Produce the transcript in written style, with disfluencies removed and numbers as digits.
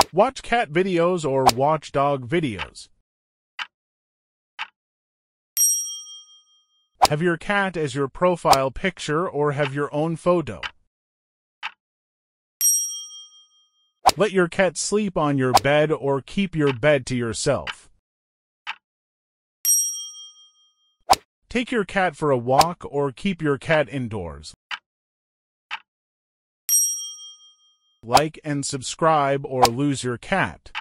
Watch cat videos or watch dog videos. Have your cat as your profile picture or have your own photo. Let your cat sleep on your bed or keep your bed to yourself. Take your cat for a walk or keep your cat indoors. Like and subscribe or lose your cat.